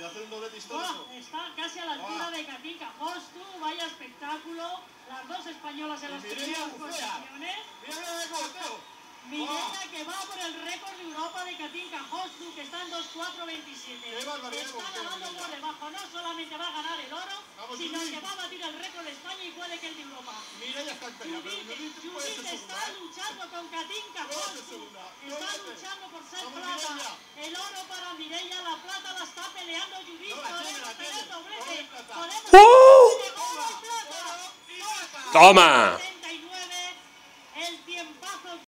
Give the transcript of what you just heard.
Y hacer un doblete histórico. Está casi a la altura de Katinka Hostu, vaya espectáculo. Las dos españolas en las primeras posiciones. Mireia que va por el récord de Europa de Katinka Hostu, que está en 2.4.27. Está nadando por debajo, no solamente va a ganar el oro, sino que va a batir el récord de España y puede que el de Europa. Judith está luchando con Katinka Hostu, está luchando por ser plata. El oro para Mireia, la plata la está peleando Judith. Podemos tener doblete, podemos tener oro y plata. ¡Toma!